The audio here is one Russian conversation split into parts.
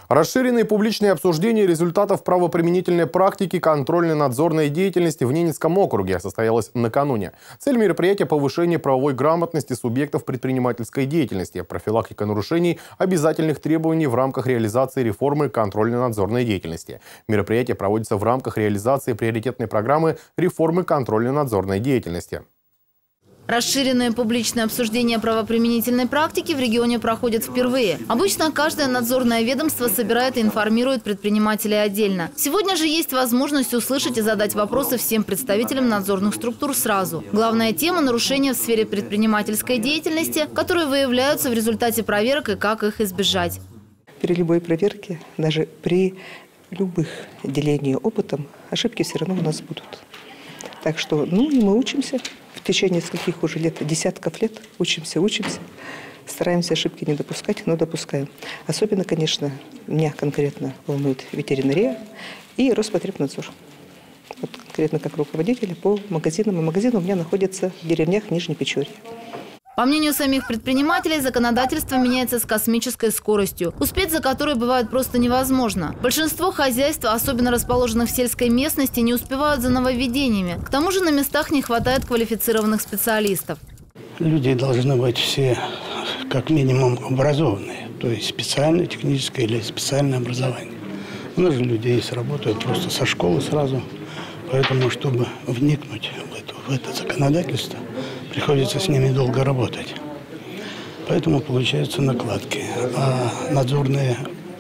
Расширенные публичные обсуждения результатов правоприменительной практики контрольно-надзорной деятельности в Ненецком округе состоялось накануне. Цель мероприятия – повышение правовой грамотности субъектов предпринимательской деятельности, профилактика нарушений обязательных требований в рамках реализации реформы контрольно-надзорной деятельности. Мероприятие проводится в рамках реализации приоритетной программы реформы контрольно-надзорной деятельности. Расширенное публичное обсуждение правоприменительной практики в регионе проходит впервые. Обычно каждое надзорное ведомство собирает и информирует предпринимателей отдельно. Сегодня же есть возможность услышать и задать вопросы всем представителям надзорных структур сразу. Главная тема – нарушения в сфере предпринимательской деятельности, которые выявляются в результате проверок и как их избежать. При любой проверке, даже при любых делении опытом, ошибки все равно у нас будут. Так что, и мы учимся. В течение нескольких уже лет, десятков лет учимся. Стараемся ошибки не допускать, но допускаем. Особенно, конечно, меня конкретно волнует ветеринария и Роспотребнадзор. Вот конкретно как руководителя по магазинам. Магазин у меня находится в деревнях Нижней Печорья. По мнению самих предпринимателей, законодательство меняется с космической скоростью, успеть за которой бывает просто невозможно. Большинство хозяйств, особенно расположенных в сельской местности, не успевают за нововведениями. К тому же на местах не хватает квалифицированных специалистов. Люди должны быть все как минимум образованные, то есть специальное техническое или специальное образование. У нас же люди есть, работают просто со школы сразу, поэтому, чтобы вникнуть в это законодательство, приходится с ними долго работать. Поэтому получаются накладки. А надзорные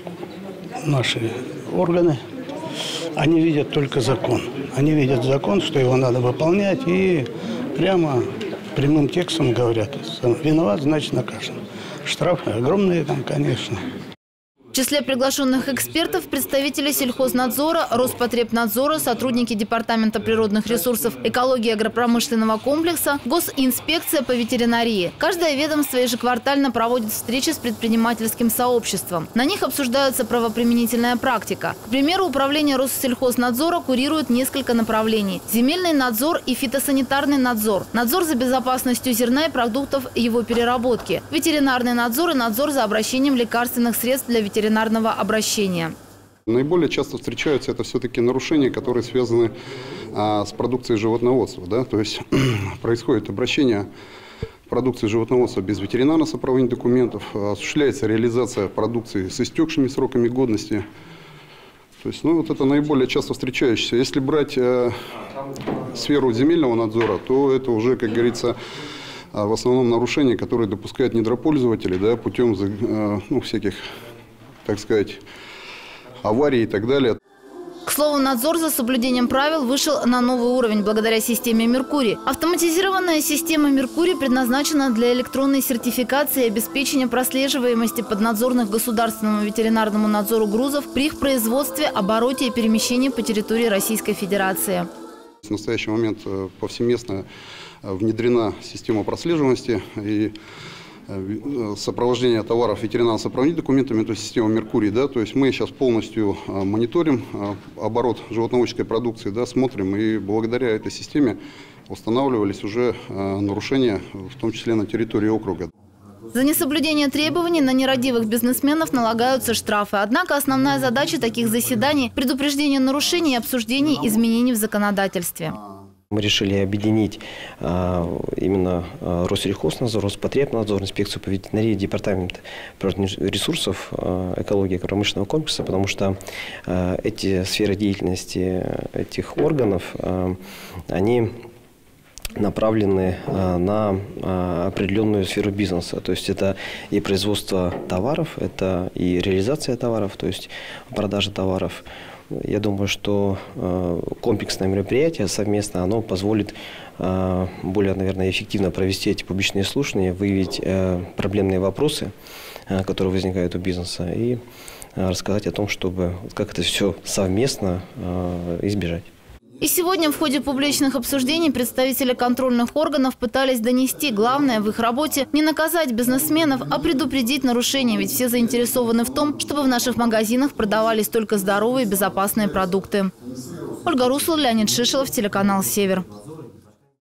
наши органы, они видят только закон. Они видят закон, что его надо выполнять, и прямо прямым текстом говорят: виноват, значит накажем. Штрафы огромные там, конечно. В числе приглашенных экспертов представители сельхознадзора, Роспотребнадзора, сотрудники Департамента природных ресурсов, экологии агропромышленного комплекса, Госинспекция по ветеринарии. Каждое ведомство ежеквартально проводит встречи с предпринимательским сообществом. На них обсуждается правоприменительная практика. К примеру, управление Россельхознадзора курирует несколько направлений: земельный надзор и фитосанитарный надзор, надзор за безопасностью зерна и продуктов его переработки, ветеринарный надзор и надзор за обращением лекарственных средств для ветеринарного обращения. Наиболее часто встречаются это все-таки нарушения, которые связаны с продукцией животноводства. Да? То есть происходит обращение продукции животноводства без ветеринарного сопровождения документов, осуществляется реализация продукции с истекшими сроками годности. То есть, вот это наиболее часто встречающееся. Если брать сферу земельного надзора, то это уже, как говорится, в основном нарушения, которые допускают недропользователи, да, путем всяких, так сказать, аварий и так далее. К слову, надзор за соблюдением правил вышел на новый уровень благодаря системе «Меркурий». Автоматизированная система «Меркурий» предназначена для электронной сертификации и обеспечения прослеживаемости поднадзорных государственному ветеринарному надзору грузов при их производстве, обороте и перемещении по территории Российской Федерации. В настоящий момент повсеместно внедрена система прослеживаемости и сопровождения товаров ветеринарно сопроводительными документами, то есть система «Меркурий». Да, то есть мы сейчас полностью мониторим оборот животноводческой продукции, да, смотрим, и благодаря этой системе устанавливались уже нарушения, в том числе на территории округа. За несоблюдение требований на нерадивых бизнесменов налагаются штрафы. Однако основная задача таких заседаний – предупреждение нарушений и обсуждение изменений в законодательстве. Мы решили объединить именно Россельхознадзор, Роспотребнадзор, инспекцию по ветеринарии, Департамент природных ресурсов, экологии промышленного комплекса, потому что эти сферы деятельности этих органов, они направлены на определенную сферу бизнеса. То есть это и производство товаров, это и реализация товаров, то есть продажа товаров. Я думаю, что комплексное мероприятие совместно, оно позволит более, наверное, эффективно провести эти публичные слушания, выявить проблемные вопросы, которые возникают у бизнеса, и рассказать о том, как это все совместно избежать. И сегодня в ходе публичных обсуждений представители контрольных органов пытались донести: главное в их работе не наказать бизнесменов, а предупредить нарушения, ведь все заинтересованы в том, чтобы в наших магазинах продавались только здоровые и безопасные продукты. Ольга Руслан, Леонид Шишелов, телеканал «Север».